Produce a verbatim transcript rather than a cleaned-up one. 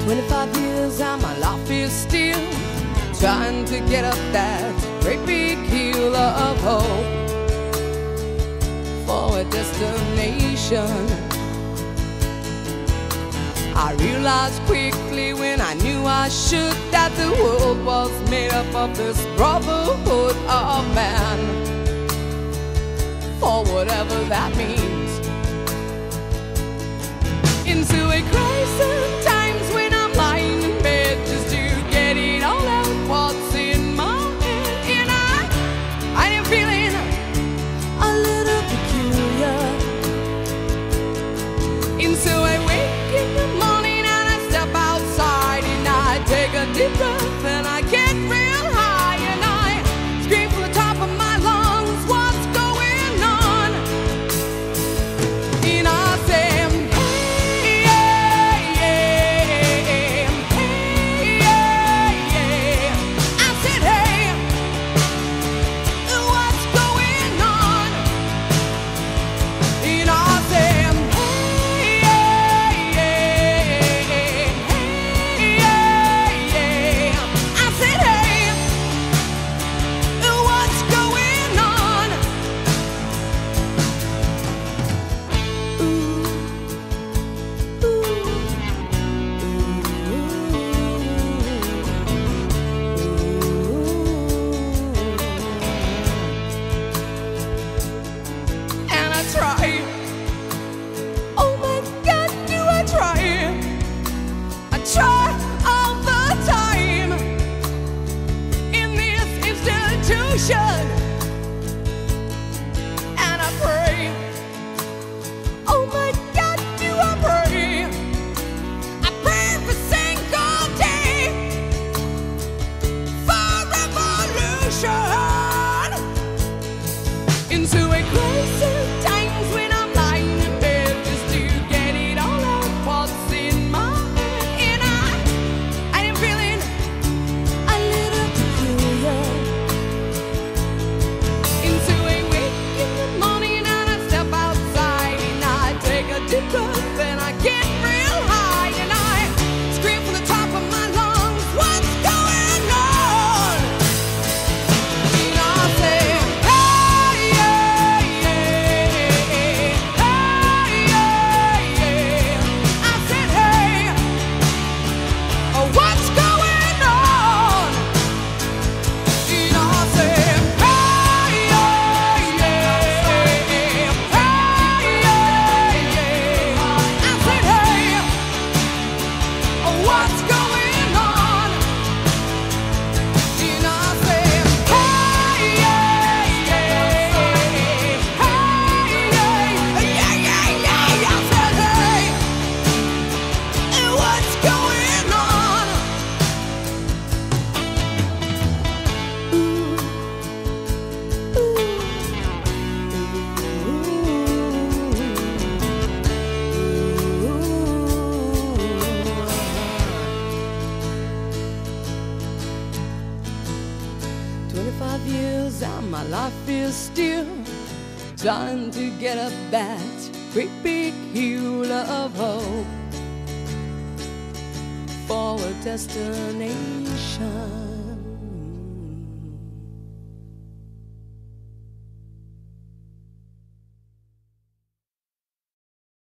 Twenty-five years and my life is still trying to get up that great big hill of hope for a destination. I realized quickly when I knew I should that the world was made up of this brotherhood of man, for whatever that means. Into a crisis times when I'm lying in bed just to get it all out what's in my head, and I, I am feeling a little peculiar. Into a wake in the morning and I step outside and I take a deep breath and I get real high and I scream from the top of my lungs, what's going on? And I say, hey, yeah, yeah, hey, yeah, yeah. I said, hey, what's going on? And I said, hey, yeah, yeah, hey, yeah, yeah. I said, hey, what's going on? And I try. Oh my God, do I try? I try all the time in this institution, and I pray. Oh my God, do I pray? I pray every single day for revolution. Into a crisis times when I'm lying in bed just to get it all out what's in my head, and I, I am feeling a little peculiar. Into a wake in the morning and I step outside and I take a deep breath and I get real high and I scream from the top of my lungs, what's going on? And I say, hey, yeah, yeah, hey, yeah, yeah. I said, hey, what's going on? And I said, hey, yeah, yeah, hey, yeah, yeah. I said, hey, what's going on? And I said, hey, yeah, yeah, hey, yeah, yeah, yeah, yeah. I said, hey, what's going on? Twenty-five years and my life is still trying to get up that great big hill of hope for a destination.